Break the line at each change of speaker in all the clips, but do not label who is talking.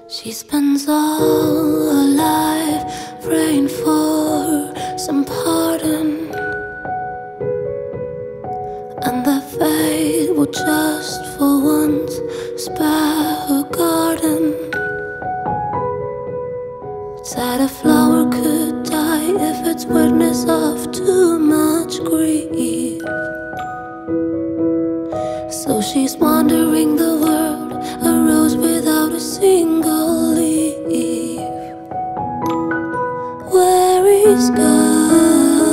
She spends all her life praying for some pardon, and that fate will just for once spare her garden. Said a flower could die if it's witness of too much grief. So she's wandering the world, a rose without a single leaf. Where is God?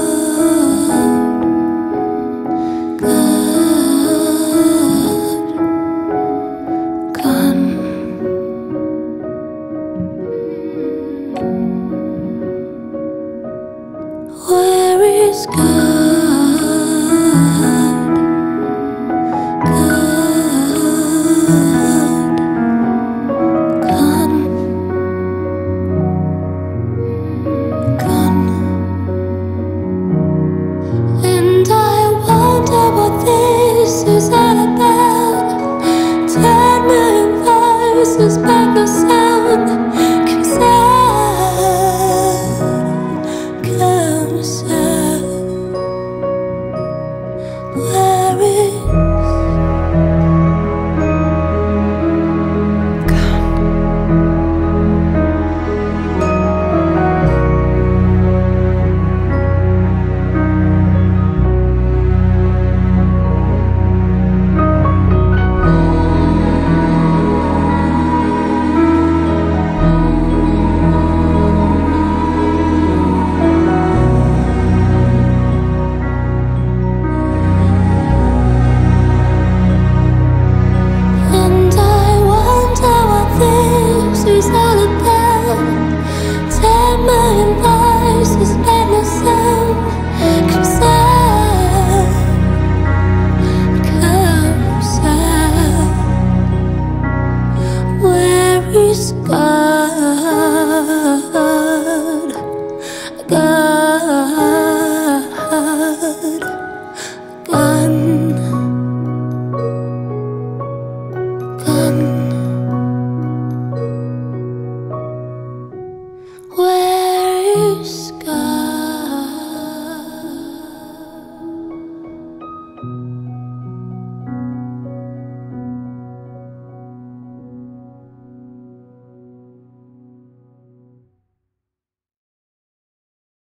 God gone? Where is God? Is all about 10 million voices, but no sound comes out. Where